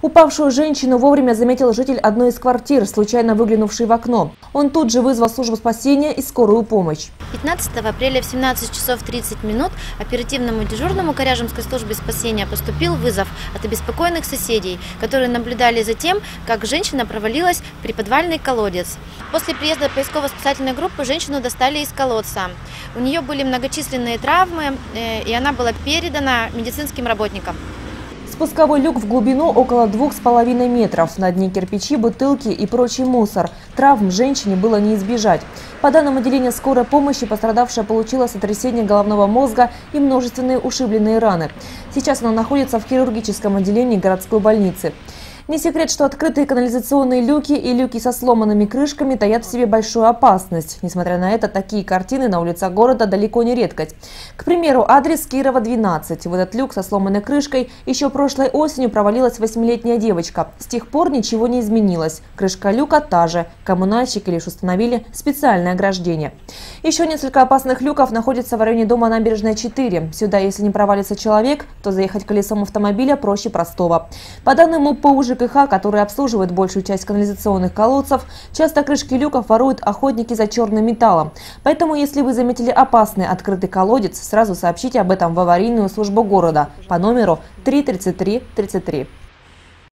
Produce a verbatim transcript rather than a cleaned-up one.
Упавшую женщину вовремя заметил житель одной из квартир, случайно выглянувший в окно. Он тут же вызвал службу спасения и скорую помощь. пятнадцатого апреля в семнадцать часов тридцать минут оперативному дежурному Коряжемской службе спасения поступил вызов от обеспокоенных соседей, которые наблюдали за тем, как женщина провалилась в приподвальный колодец. После приезда поисково-спасательной группы женщину достали из колодца. У нее были многочисленные травмы, и она была передана медицинским работникам. Спусковой люк в глубину около двух с половиной метров. На дне кирпичи, бутылки и прочий мусор. Травм женщине было не избежать. По данным отделения скорой помощи, пострадавшая получила сотрясение головного мозга и множественные ушибленные раны. Сейчас она находится в хирургическом отделении городской больницы. Не секрет, что открытые канализационные люки и люки со сломанными крышками таят в себе большую опасность. Несмотря на это, такие картины на улицах города далеко не редкость. К примеру, адрес Кирова, двенадцать. В этот люк со сломанной крышкой еще прошлой осенью провалилась восьмилетняя девочка. С тех пор ничего не изменилось. Крышка люка та же. Коммунальщики лишь установили специальное ограждение. Еще несколько опасных люков находятся в районе дома Набережная, четыре. Сюда, если не провалится человек, то заехать колесом автомобиля проще простого. По данным УПУ ЖКХ, который обслуживает большую часть канализационных колодцев, часто крышки люков воруют охотники за черным металлом. Поэтому, если вы заметили опасный открытый колодец, сразу сообщите об этом в аварийную службу города по номеру три тридцать три тридцать три.